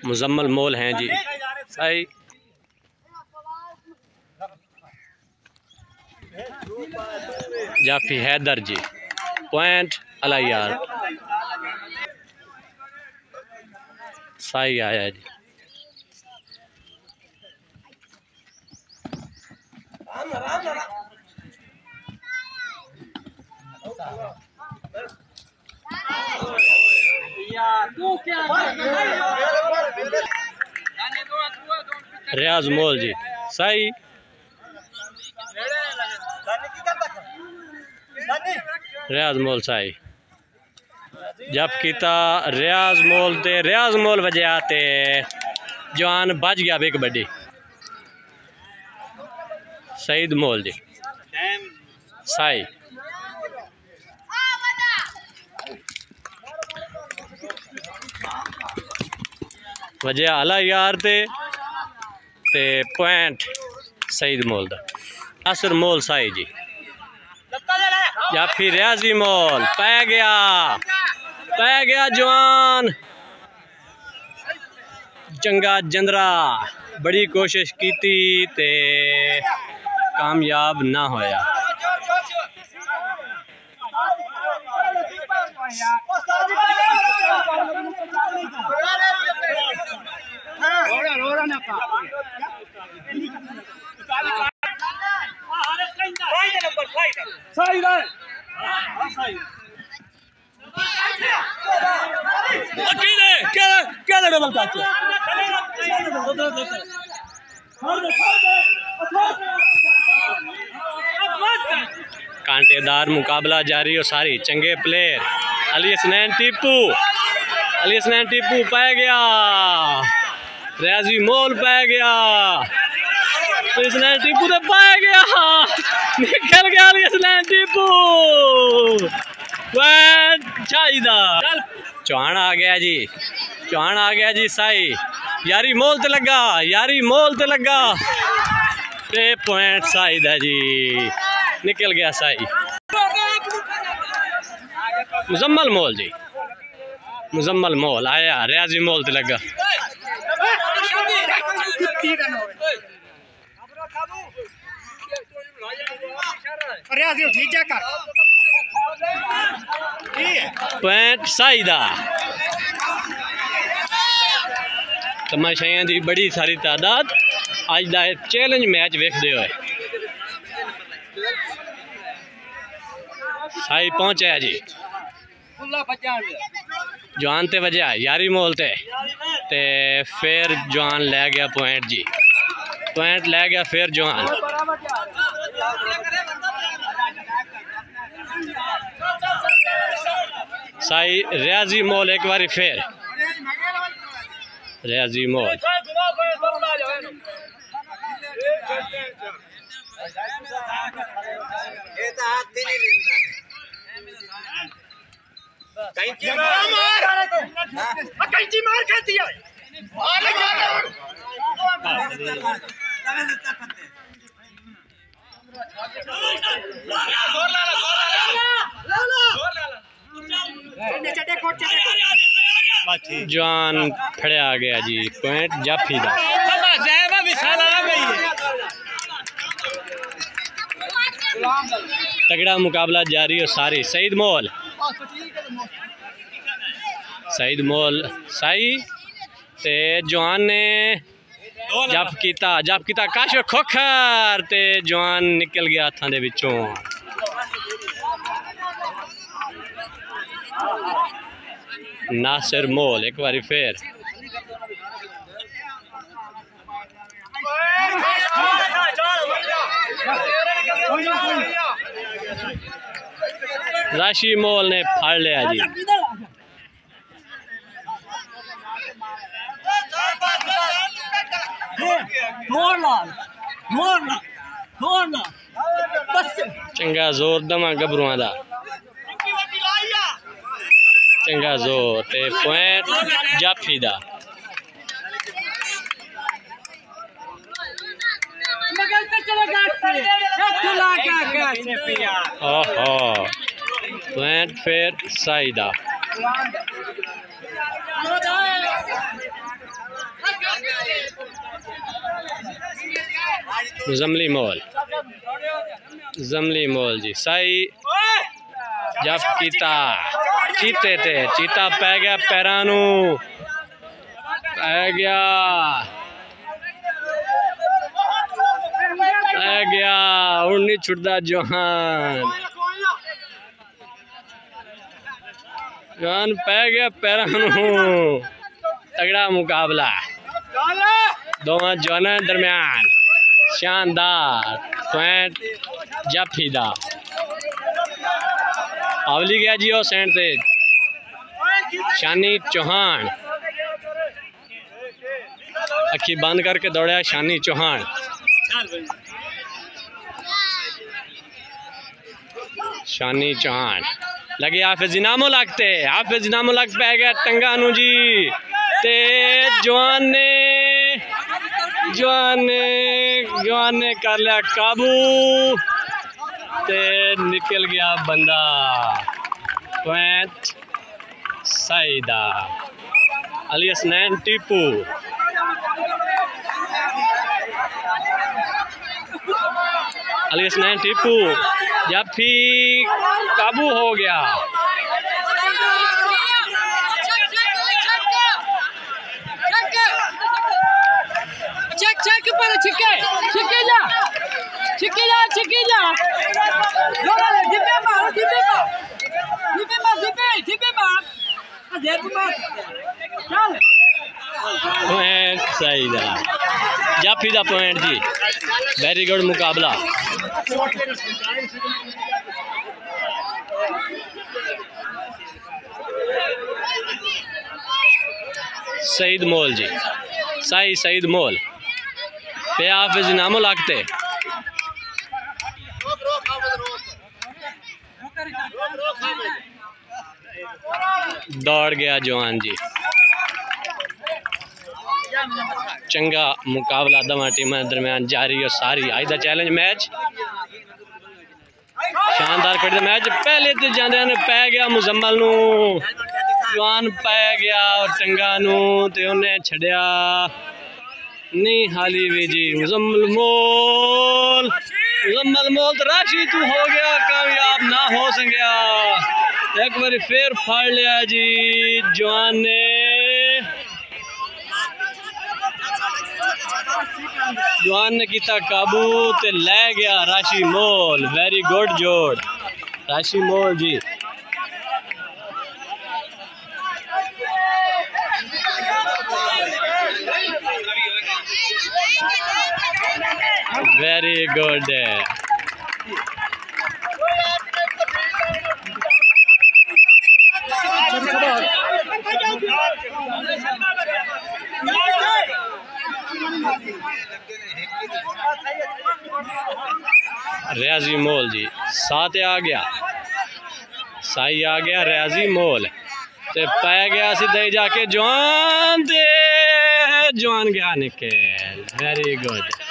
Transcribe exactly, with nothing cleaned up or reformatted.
मुजम्मल मोल हैं जी। सही जाफी हैदर जी पॉइंट अलाई यार सही आया जी। रियाज मोल जी सही रियाज मोल सही जब किता रियाज मोल ते रियाज मोल वजह ते जवान बच गया भी कबड्डी। सईद मोल जी सही वजह अला यार ते ते पॉइंट सईद मोल दा। नासिर मोल सही जी या फिर रियाजी मोल पै गया पै गया जवान चंगा जंदरा बड़ी कोशिश की थी ते कामयाब ना होया। कांटेदार मुकाबला जारी और सारी चंगे प्लेयर अली हसनैन टीपू अली हसनैन टीपू पै गया रियाजी मोल पै गया अली हसनैन टीपू तो पै गया निकल गया अली हसनैन टीपू चौहान आ गया जी चौहान आ गया जी सही यारी मोल ते लगा यारी मोल ते लगा ते पॉइंट साइड है जी निकल गया सही। मुजम्मल मोल जी मुजम्मल मोल आया रियाजी मोल ते लगा पॉइंट सही दा। तमाशाइयां दी बड़ी सारी तादाद अज दा चैलेंज मैच वेखदे होए साई पहुंचा जी जवान ते वजह यारी मोल ते ते फिर जवान ले गया पॉइंट जी पॉइंट ले गया फिर जवान साई रियाजी मोल एक बारी फिर रियाजी मोल मार खाती है जवान खड़े आ गया जी पॉइंट जाफी दा। तगड़ा मुकाबला जारी और सारी सईद मोल सईद मोल सही ते जवान ने जब किता जब किता काश खोखर ते जवान निकल गया हथां दे विचों। नासिर मोल एक बारी फिर राशि मोल ने फाड़ लिया जी चंगा जोर दमा गबरुआ दा चंगा जोर ते पॉइंट जाफी दा। ओहो पॉइंट फिर साइदा जमली मोल जमली मोल जी साई जब कीता चीते ते चीता पै गया पैरां नूं पै गया पै गया हुण नहीं छुटदा जोहान जोहान पै गया पैरां नूं तगड़ा मुकाबला दोवां जोहानां दरम्यान शानदार पॉइंट जाफी दा आवली गया जी और सेंट ते शानी चौहान अखी बंद करके दौड़ा शानी चौहान शानी चौहान लगे हाफिज इनामो लगते हाफिज इनामो लग पै गया टंगा नू जी ते जवान ने जवान ने जवान ने कर लिया काबू ते निकल गया बंदा पॉइंट साइदा अली हसनैन टीपू अली हसनैन टीपू जाफी काबू हो गया चेक चेक पर छिके छिके जा छिके जा छिके जा लो लो जिपे मार जिपे मार जिपे मार जिपे जिपे मार अजय कुमार चल पॉइंट सही था जाफी दा पॉइंट जी वेरी गुड मुकाबला सईद मोल जी साई सईद मोल पे हाफिज इनामो लगते दौड़ गया जवान जी चंगा मुकाबला दवा टीम दरम्यान जारी और सारी आज का चैलेंज मैच शानदार कड़ी मैच पहले तो जाते पै गया मुजम्मल नू जवान पै गया और चंगा नू ते उन्हें छड़िया नहीं हाली भी जी मुजम्मल मोल मुजम्मल मोल तो राशि तू हो गया कामयाब ना हो सकिया एक बार फिर फाड़ लिया जी जवान ने जवान ने किया काबू ते लै गया राशि मोल वेरी गुड जोड़ राशि मोल जी वेरी गुड रियाजी मोल जी साथ आ गया साई आ गया रियाजी मोल ते पै गया सीधे जाके जवान दे जवान गया निकल वेरी गुड